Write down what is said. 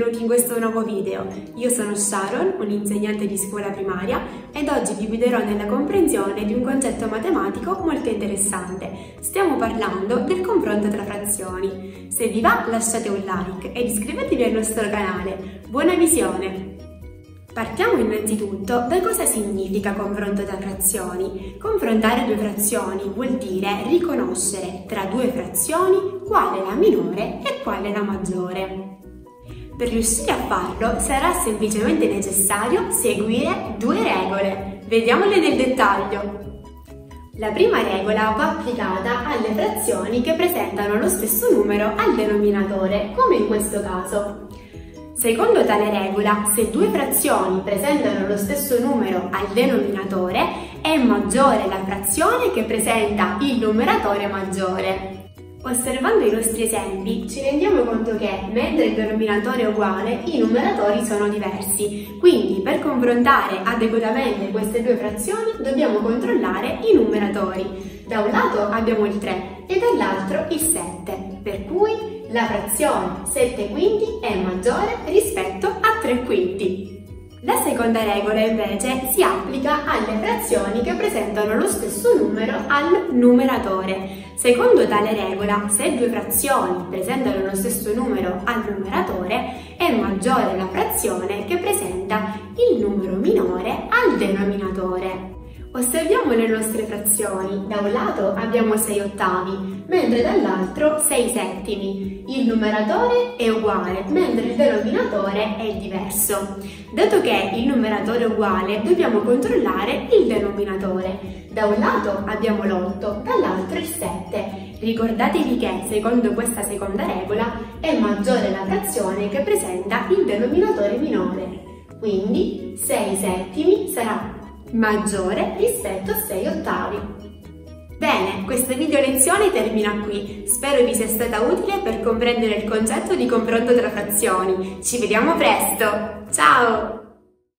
benvenuti in questo nuovo video. Io sono Sharon, un'insegnante di scuola primaria, ed oggi vi guiderò nella comprensione di un concetto matematico molto interessante. Stiamo parlando del confronto tra frazioni. Se vi va, lasciate un like ed iscrivetevi al nostro canale. Buona visione! Partiamo innanzitutto da cosa significa confronto tra frazioni. Confrontare due frazioni vuol dire riconoscere tra due frazioni qual è la minore e qual è la maggiore. Per riuscire a farlo sarà semplicemente necessario seguire due regole. Vediamole nel dettaglio. La prima regola va applicata alle frazioni che presentano lo stesso numero al denominatore, come in questo caso. Secondo tale regola, se due frazioni presentano lo stesso numero al denominatore, è maggiore la frazione che presenta il numeratore maggiore. Osservando i nostri esempi, ci rendiamo conto che, mentre il denominatore è uguale, i numeratori sono diversi. Quindi, per confrontare adeguatamente queste due frazioni, dobbiamo controllare i numeratori. Da un lato abbiamo il 3 e dall'altro il 7, per cui la frazione 7 quinti è maggiore rispetto a 3 quinti. La seconda regola invece si applica alle frazioni che presentano lo stesso numero al numeratore. Secondo tale regola, se due frazioni presentano lo stesso numero al numeratore, è maggiore la frazione che presenta il numero minore al denominatore. Osserviamo le nostre frazioni. Da un lato abbiamo 6 ottavi, mentre dall'altro 6 settimi. Il numeratore è uguale, mentre il denominatore è diverso. Dato che il numeratore è uguale, dobbiamo controllare il denominatore. Da un lato abbiamo l'8, dall'altro il 7. Ricordatevi che, secondo questa seconda regola, è maggiore la frazione che presenta il denominatore minore. Quindi 6 settimi sarà maggiore rispetto a 6 ottavi. Bene, questa video lezione termina qui. Spero vi sia stata utile per comprendere il concetto di confronto tra frazioni. Ci vediamo presto! Ciao!